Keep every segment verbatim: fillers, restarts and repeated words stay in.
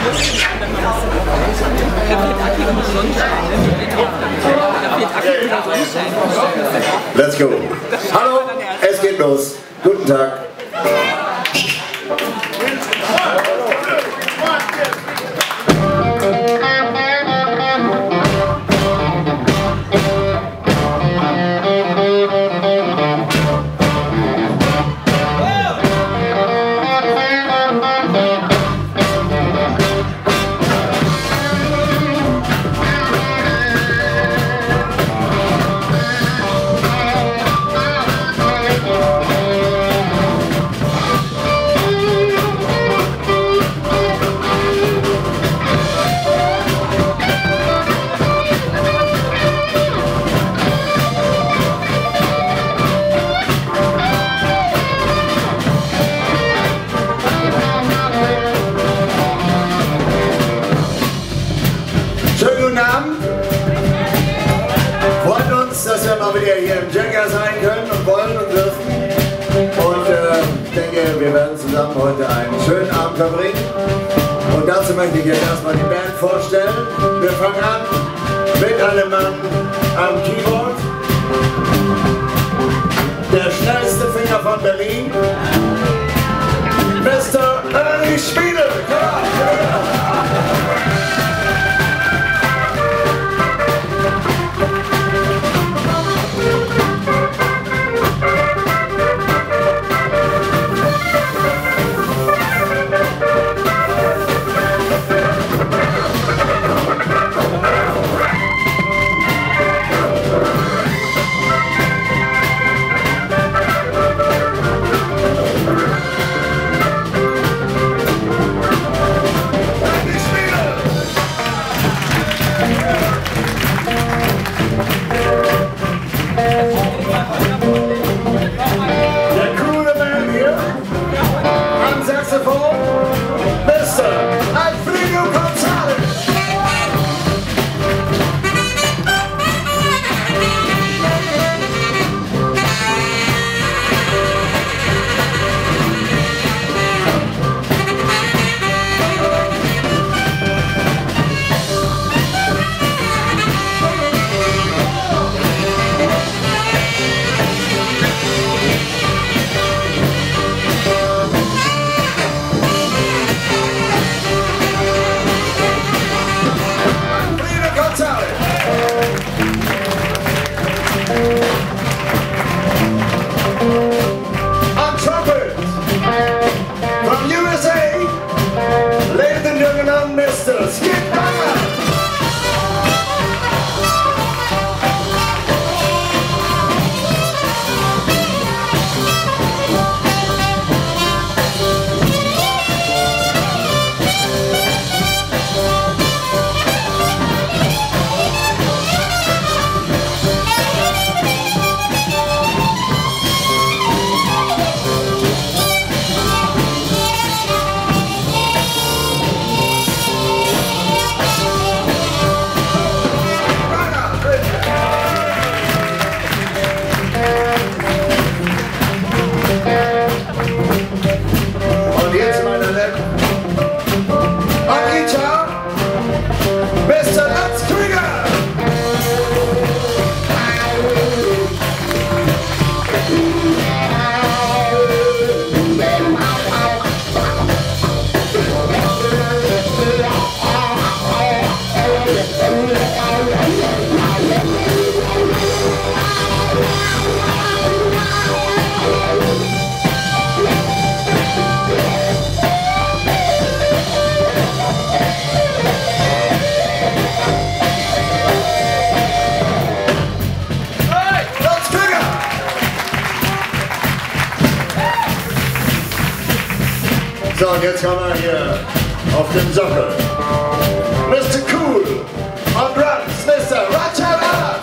lustig, wenn man das so da fehlt Ackie und Sonnenschein. Da fehlt Ackie und Sonnenschein. Let's go. Hallo, es geht los. Guten Tag. Wieder hier im Jagger sein können und wollen und dürfen. Und äh, ich denke, wir werden zusammen heute einen schönen Abend verbringen. Und dazu möchte ich jetzt erstmal die Band vorstellen. Wir fangen an mit einem Mann am Keyboard. Der schnellste Finger von Berlin. Mister Ernie Schmiedel. Mister Alfredo Gonzalez. Mister Lutz Krüger! So, und jetzt kommen wir hier auf den Sockel. Mister Cool on drums, Mister Raddatz.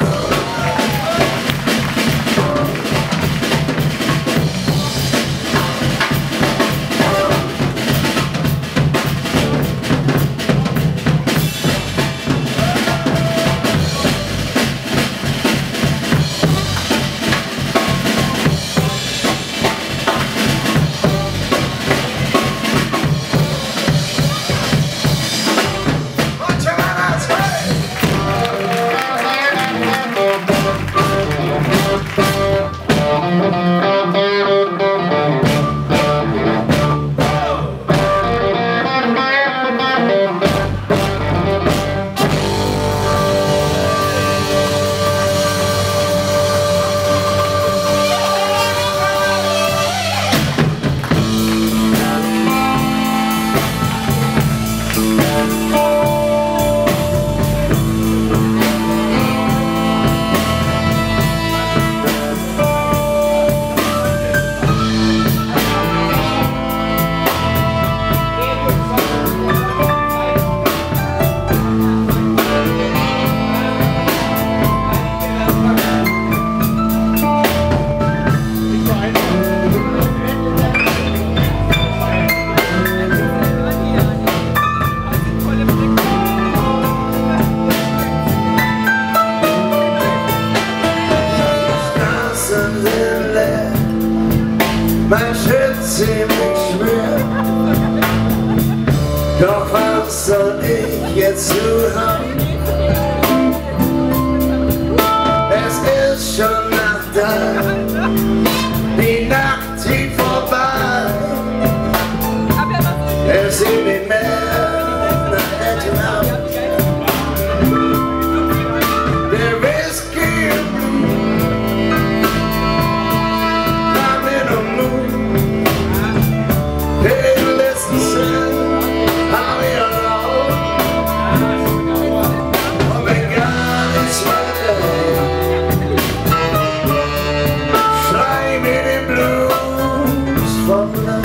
Mein Schritt ziemlich schwer, doch was soll ich jetzt tun? Es ist schon Nacht da, die Nacht zieht vorbei. Es sieht nicht mehr nach Essen aus. Der Whisky kam in den Mund. Den letzten Cent hab ich erlaubt. Und wenn gar nichts weiter schrei mir den Blues vom Leib.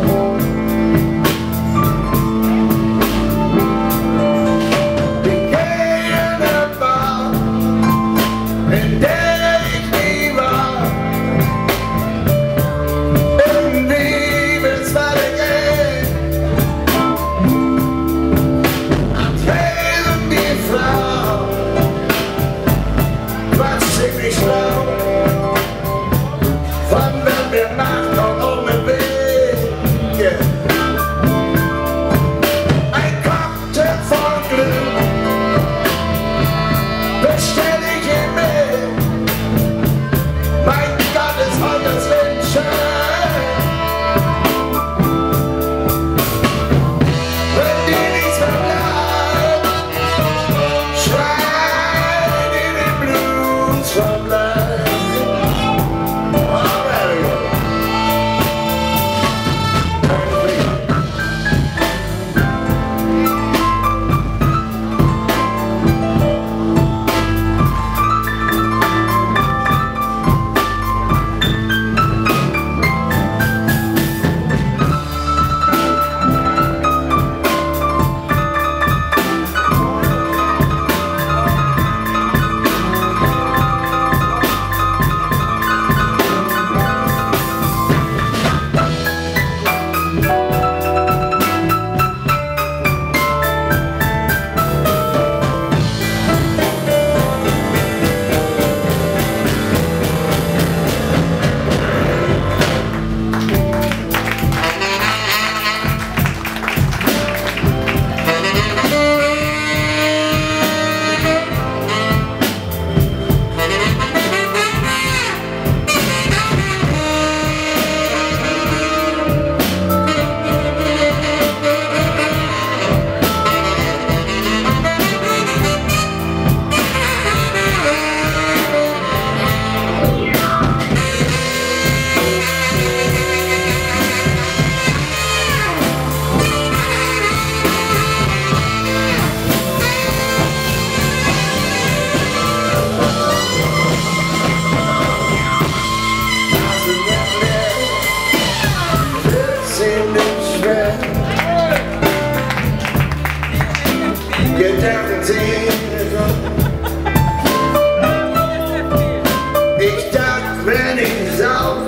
Ich dachte, wenn ich sauf,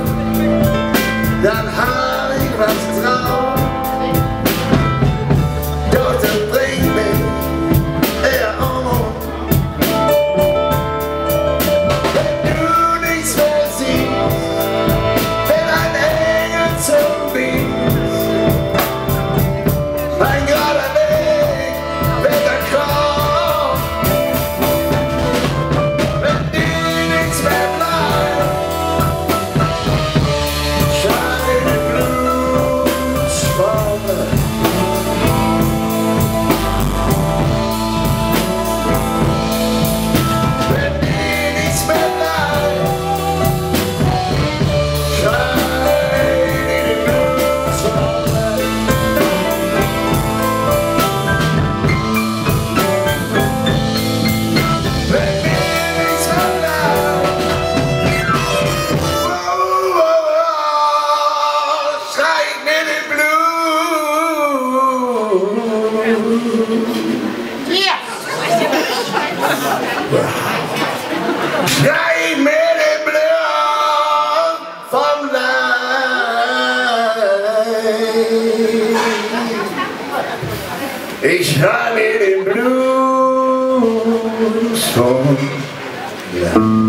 dann hab ich was drauf. Doch das bringt mich eher um. Wenn du nichts mehr siehst, wenn ein Engel zum Biest, ein gerader Weg, weg der Kopf. Ja! Schrei mir den Blut vom Leib. Ich schrei mir den Blues vom Leib.